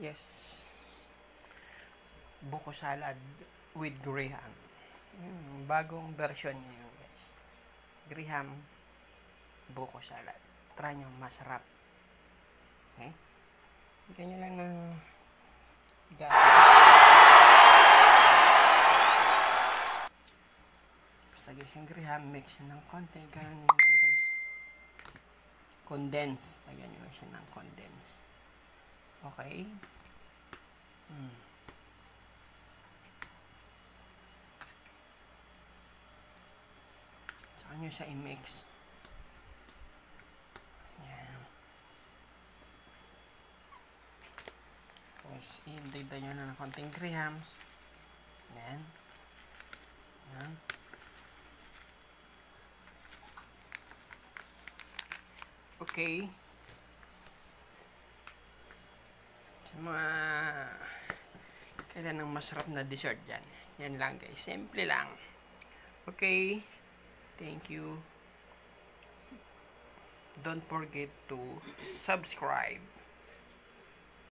Yes. Buko salad with graham. Bagong version niya yun, guys. Graham buko salad. Try nyo, masarap. Okay? Ganyan lang ng gatas. Basta guys, yung graham, mix yun ng konti. Ganyan lang, guys. Condense. Lagyan nyo lang siya ng condense. Okay? Saka nyo siya i-mix. Yan. Tapos, i-dagdag nyo na ng konting grahams. Yan. Yan. Okay. Sa mga kailan ng masarap na dessert dyan. Yan lang, guys. Simple lang. Okay. Thank you. Don't forget to subscribe.